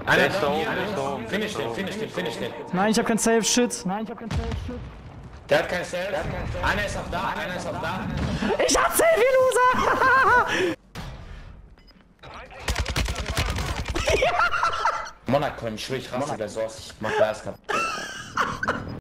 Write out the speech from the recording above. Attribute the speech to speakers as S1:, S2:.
S1: Einer ist da oben. Finish den.
S2: Nein, ich hab kein Safe, shit.
S1: Der hat kein Safe. Einer ist auch da.
S2: Ich hab Safe, ihr Loser!
S1: Monaco, ich schwör, ich raste bei Source. Ich mach Glas kaputt.